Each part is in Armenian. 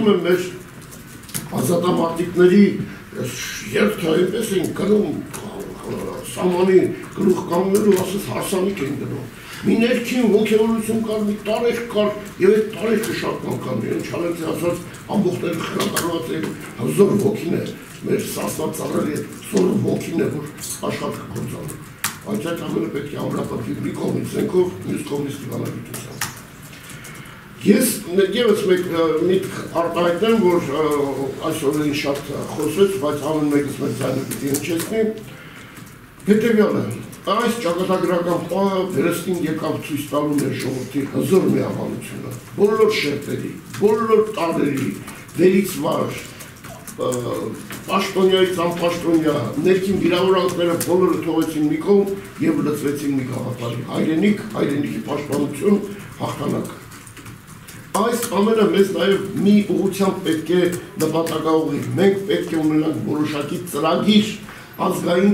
տեսնում եմ մեր ազատամարտիկների երթը այնպես են գնում սամանի գլուխ կանգնելու ասես հարսանիք են գնում մի ներքին ոգևորություն կար, մի տարեխ կար եւ այդ տարեխը շատ անգամ են չարենց ասած ամբողջները խրատարված են հզոր ոգին է մեր սասնած ծառերի սոր ոգին է որ աշխատքը գործանում բայց այդ ամենը պետք է ամրապնդվի մի կողմից զենքով մյուս կողմից դիվանագիտությամբ ես եւս մեկ միտք արտահայտեմ որ այսօրին շատ խոսեց բայց ամեն մեկս մեր ձայնը պիտի հնչեցնի հետեւյալը այս ճակատագրական պահը վերստին եկավ ցույց տալու մեր ժողովրդի հզոր միաբանությունը բոլոր շերտերի բոլոր տարրերի վերից վար պաշտոնյայից անպաշտոնյա ներքին վիրավորանքները բոլորը թողեցին մի կողմ եւ լծվեցին մի գաղափարի հայրենիք հայրենիքի պաշտպանություն հաղթանակ այս ամենը մեզ նաեւ մի ուղղությամբ պետք է նպատակաուղի մենք պետք է ունենանք որոշակի ծրագիր ազգային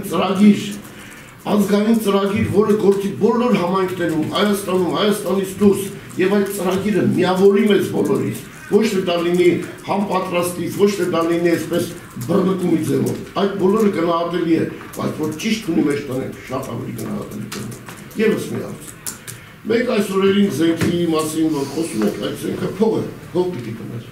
ծրագիր, որը գործի բոլոր համայնքներում, Հայաստանում, Հայաստանից դուրս եւ այդ ծրագիրը միավորի մեզ բոլորից, ոչ թե դա լինի համապատրաստից, ոչ թե դա լինի այսպես բռնկումի ձևով։ Այդ բոլորը գնահատելի է, բայց որ ճիշտ ունի մեջ տնենք, շատ ավելի գնահատելի կլինի։ Եվս մի հարց։ Մենք այս օրերին զենքի մասին որ խոսում ենք, այդ զենքը փող է, փող պիտի գներ։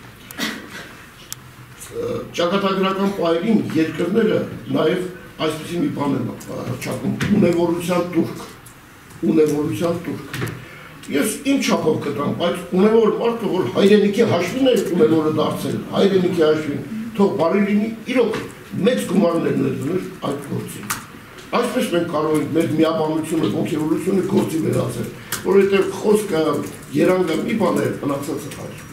Ճակատագրական պահերին երկրները նաեւ այսպեսի մի բան եմ հռչակում, ունևորության տուրք։ Ես իմ չափով կտամ, բայց ունևոր մարդը, որ հայրենիքի հաշվին է ունևորը դարձել, հայրենիքի հաշվին, թող բարի լինի, իրոք մեծ գումարներ ներդներ այդ գործին։ Այսպես մենք կարող ենք մեր միաբանությունը, ոգևորությունը գործի վերածել, որովհետև խոսքը երանգը մի բան է, մնացածը այլ։